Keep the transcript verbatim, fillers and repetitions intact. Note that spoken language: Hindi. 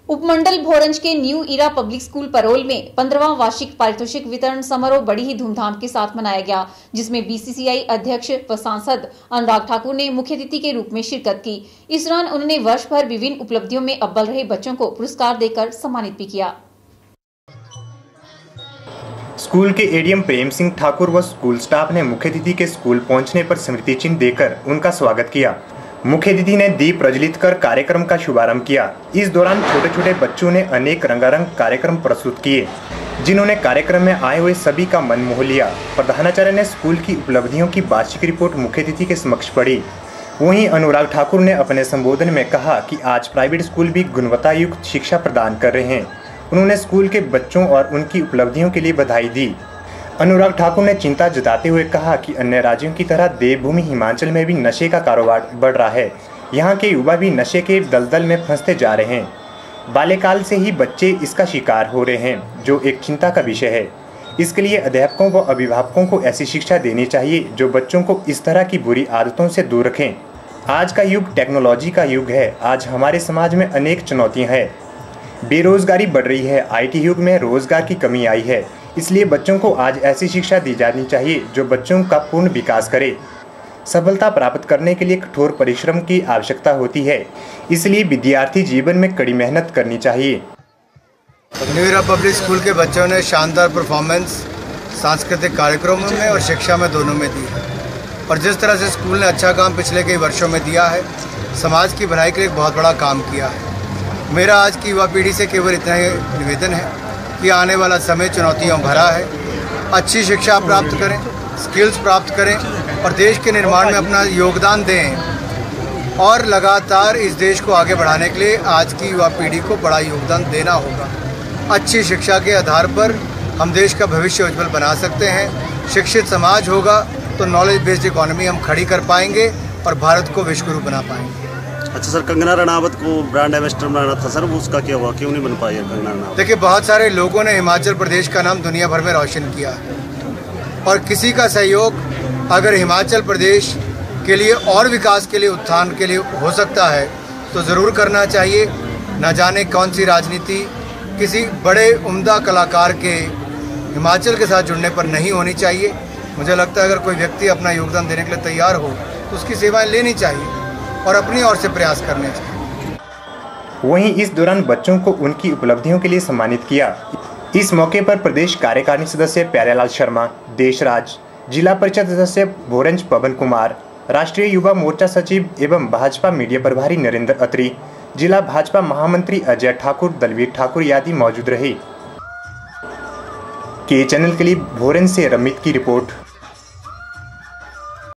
उपमंडल भोरंज के new era public school Parol में पंद्रहवां वार्षिक पारितोषिक वितरण समारोह बड़ी ही धूमधाम के साथ मनाया गया, जिसमें बीसीसीआई अध्यक्ष व सांसद अनुराग ठाकुर ने मुख्य अतिथि के रूप में शिरकत की। इस दौरान उन्होंने वर्ष भर विभिन्न उपलब्धियों में अव्वल रहे बच्चों को पुरस्कार देकर सम्मानित भी किया। स्कूल के एडीएम प्रेम सिंह ठाकुर व स्कूल स्टाफ ने मुख्य अतिथि के स्कूल पहुंचने पर स्मृति चिन्ह देकर उनका स्वागत किया। मुख्य अतिथि ने दीप प्रज्वलित कर कार्यक्रम का शुभारंभ किया। इस दौरान छोटे छोटे बच्चों ने अनेक रंगारंग कार्यक्रम प्रस्तुत किए, जिन्होंने कार्यक्रम में आए हुए सभी का मन मोह लिया। प्रधानाचार्य ने स्कूल की उपलब्धियों की वार्षिक रिपोर्ट मुख्य अतिथि के समक्ष पढ़ी। वहीं अनुराग ठाकुर ने अपने संबोधन में कहा कि आज प्राइवेट स्कूल भी गुणवत्ता युक्त शिक्षा प्रदान कर रहे हैं। उन्होंने स्कूल के बच्चों और उनकी उपलब्धियों के लिए बधाई दी। अनुराग ठाकुर ने चिंता जताते हुए कहा कि अन्य राज्यों की तरह देवभूमि हिमाचल में भी नशे का कारोबार बढ़ रहा है। यहाँ के युवा भी नशे के दलदल में फंसते जा रहे हैं। बाल्यकाल से ही बच्चे इसका शिकार हो रहे हैं, जो एक चिंता का विषय है। इसके लिए अध्यापकों व अभिभावकों को ऐसी शिक्षा देनी चाहिए जो बच्चों को इस तरह की बुरी आदतों से दूर रखें। आज का युग टेक्नोलॉजी का युग है। आज हमारे समाज में अनेक चुनौतियाँ हैं। बेरोजगारी बढ़ रही है। आईटी युग में रोजगार की कमी आई है। इसलिए बच्चों को आज ऐसी शिक्षा दी जानी चाहिए जो बच्चों का पूर्ण विकास करे। सफलता प्राप्त करने के लिए कठोर परिश्रम की आवश्यकता होती है, इसलिए विद्यार्थी जीवन में कड़ी मेहनत करनी चाहिए। न्यू इरा पब्लिक स्कूल के बच्चों ने शानदार परफॉर्मेंस सांस्कृतिक कार्यक्रमों में और शिक्षा में दोनों में दी है, और जिस तरह से स्कूल ने अच्छा काम पिछले कई वर्षों में दिया है, समाज की भलाई के लिए एक बहुत बड़ा काम किया है। मेरा आज की युवा पीढ़ी से केवल इतना ही निवेदन है कि आने वाला समय चुनौतियों भरा है। अच्छी शिक्षा प्राप्त करें, स्किल्स प्राप्त करें और देश के निर्माण में अपना योगदान दें, और लगातार इस देश को आगे बढ़ाने के लिए आज की युवा पीढ़ी को बड़ा योगदान देना होगा। अच्छी शिक्षा के आधार पर हम देश का भविष्य उज्जवल बना सकते हैं। शिक्षित समाज होगा तो नॉलेज बेस्ड इकोनॉमी हम खड़ी कर पाएंगे और भारत को विश्वगुरु बना पाएंगे। अच्छा सर, कंगना रनावत को ब्रांड एम्बेसडर बनाना था सर, वो उसका क्या हुआ, क्यों नहीं बन पाई कंगना रनावत? देखिए, बहुत सारे लोगों ने हिमाचल प्रदेश का नाम दुनिया भर में रोशन किया है, और किसी का सहयोग अगर हिमाचल प्रदेश के लिए और विकास के लिए, उत्थान के लिए हो सकता है तो ज़रूर करना चाहिए। न जाने कौन सी राजनीति किसी बड़े उम्दा कलाकार के हिमाचल के साथ जुड़ने पर नहीं होनी चाहिए। मुझे लगता है अगर कोई व्यक्ति अपना योगदान देने के लिए तैयार हो तो उसकी सेवाएं लेनी चाहिए और अपनी ओर से प्रयास करने चाहिए। वहीं इस दौरान बच्चों को उनकी उपलब्धियों के लिए सम्मानित किया। इस मौके पर प्रदेश कार्यकारिणी सदस्य प्यारेलाल शर्मा, देशराज, जिला परिषद सदस्य भोरंज पवन कुमार, राष्ट्रीय युवा मोर्चा सचिव एवं भाजपा मीडिया प्रभारी नरेंद्र अत्री, जिला भाजपा महामंत्री अजय ठाकुर, दलवीर ठाकुर आदि मौजूद रहे। के चैनल के लिए भोरंज से रमित की रिपोर्ट।